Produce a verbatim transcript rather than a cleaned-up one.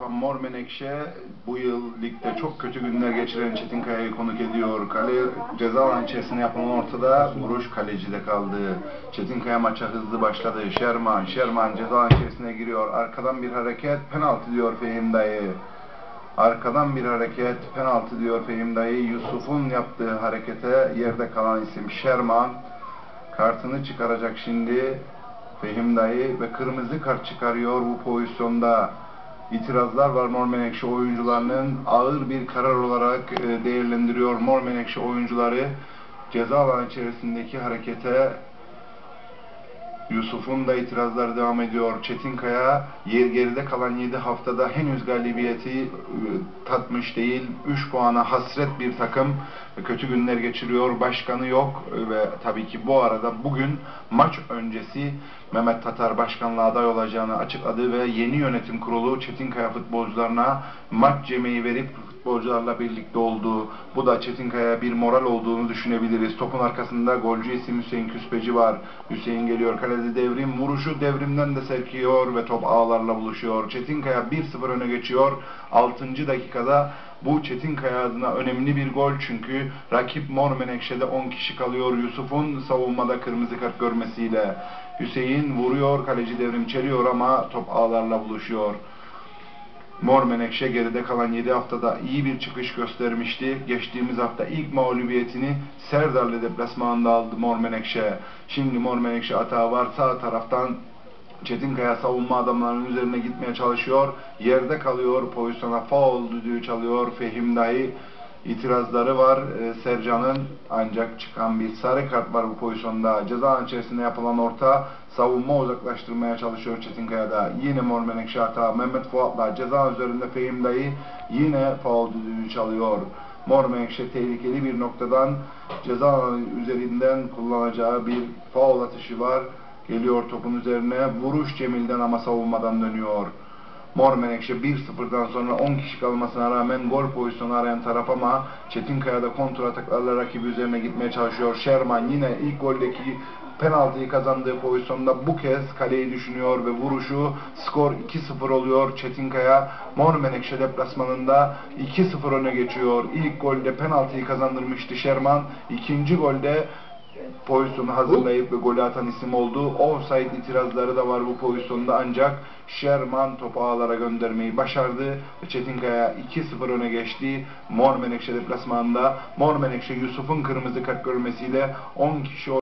Mor Menekşe bu yıl ligde çok kötü günler geçiren Çetinkaya'yı konuk ediyor. Kale ceza alanı içerisinde yapılan ortada vuruş kalecide kaldı. Çetinkaya maça hızlı başladı. Şerman, Şerman ceza alanı içerisine giriyor. Arkadan bir hareket, penaltı diyor Fehim dayı. Arkadan bir hareket, penaltı diyor Fehim dayı. Yusuf'un yaptığı harekete yerde kalan isim Şerman. Kartını çıkaracak şimdi Fehim dayı ve kırmızı kart çıkarıyor bu pozisyonda. İtirazlar var Mor Menekşe oyuncularının, ağır bir karar olarak değerlendiriyor Mor Menekşe oyuncuları ceza alanı içerisindeki harekete. Yusuf'un da itirazları devam ediyor. Çetinkaya yer geride kalan yedi haftada henüz galibiyeti tatmış değil. üç puana hasret bir takım. Kötü günler geçiriyor. Başkanı yok ve tabii ki bu arada bugün maç öncesi Mehmet Tatar başkanlığa aday olacağını açıkladı ve yeni yönetim kurulu Çetinkaya futbolcularına maç yemeği verip futbolcularla birlikte oldu. Bu da Çetinkaya'ya bir moral olduğunu düşünebiliriz. Topun arkasında golcü isim Hüseyin Küspeci var. Hüseyin geliyor. Kalede Devrim. Vuruşu Devrim'den de serkiyor ve top ağlarla buluşuyor. Çetinkaya bir sıfır öne geçiyor. altıncı dakikada bu Çetinkaya adına önemli bir gol çünkü rakip Mor Menekşe'de on kişi kalıyor. Yusuf'un savunmada kırmızı kart görmesiyle. Hüseyin vuruyor. Kaleci Devrim çeliyor ama top ağlarla buluşuyor. Mor Menekşe geride kalan yedi haftada iyi bir çıkış göstermişti. Geçtiğimiz hafta ilk mağlubiyetini Serdarlı deplasmanında aldı Mor Menekşe. Şimdi Mor Menekşe atağı var. Sağ taraftan Çetinkaya savunma adamlarının üzerine gitmeye çalışıyor. Yerde kalıyor. Pozisyona faul düdüğü çalıyor. Fehim dayı itirazları var ee, Sercan'ın, ancak çıkan bir sarı kart var bu pozisyonda. Ceza alanı içerisinde yapılan orta, savunma uzaklaştırmaya çalışıyor Çetinkaya'da. Yine Mor Menekşe hata. Mehmet Fuat'la ceza üzerinde Fehim dayı yine faul düdüğü çalıyor. Mor Menekşe tehlikeli bir noktadan ceza alanı üzerinden kullanacağı bir faul atışı var. Geliyor topun üzerine. Vuruş Cemil'den ama savunmadan dönüyor. Mor Menekşe bir sıfırdan sonra on kişi kalmasına rağmen gol pozisyonu arayan taraf ama Çetinkaya'da kontra ataklarla rakibi üzerine gitmeye çalışıyor. Şerman yine ilk goldeki penaltıyı kazandığı pozisyonda bu kez kaleyi düşünüyor ve vuruşu, skor iki sıfır oluyor. Çetinkaya Mor Menekşe deplasmanında iki sıfır öne geçiyor. İlk golde penaltıyı kazandırmıştı Şerman. İkinci golde pozisyonu hazırlayıp ve golü atan isim oldu. Offside itirazları da var bu pozisyonda ancak Şerman topu ağlara göndermeyi başardı ve Çetinkaya iki sıfır öne geçti. Mor Menekşe deplasmanında Mor Menekşe Yusuf'un kırmızı kart görmesiyle on kişi